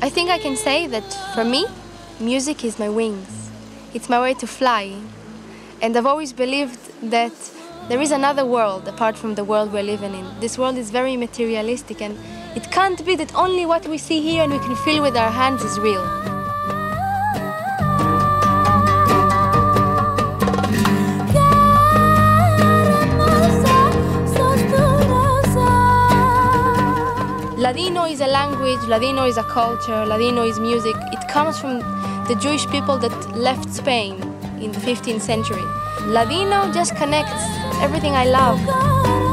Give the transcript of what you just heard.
I think I can say that for me, music is my wings. It's my way to fly. And I've always believed that there is another world apart from the world we're living in. This world is very materialistic, and it can't be that only what we see here and we can feel with our hands is real. Ladino is a language, Ladino is a culture, Ladino is music. It comes from the Jewish people that left Spain in the 15th century. Ladino just connects everything I love.